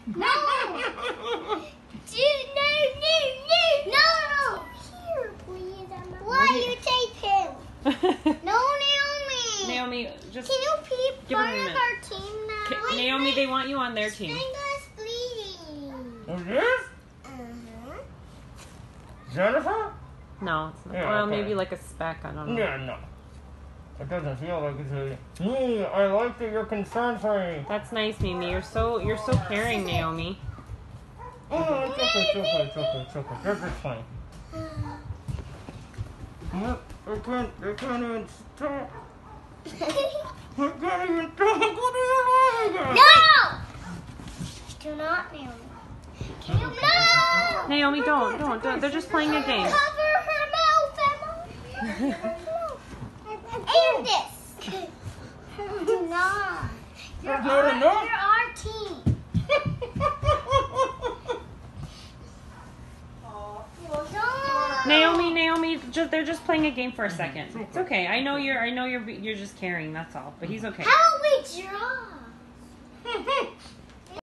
No. Dude, no. Here, please. Why you tape him? No, Naomi. Naomi, just Can you be give part him a of minute. our team now? Naomi, they want you on their team. Stinger's bleeding. Who's this? Jennifer? No, it's not. Yeah, Well, okay. maybe like a speck. I don't know. Yeah, no. It doesn't feel like it's me. I like that you're concerned for me. That's nice, Mimi. You're so caring, Naomi. Oh, it's okay. That's just fine. Yep, I can't even stop. I can't even talk. What do you like? No! Do not, Naomi. Can you no? Naomi, don't. They're just playing a game. Cover her mouth, Emma. And this. Do not. That's not enough. You're our team. Naomi, they're just playing a game for a second. It's okay. I know you're just caring. That's all. But he's okay. How about we draw?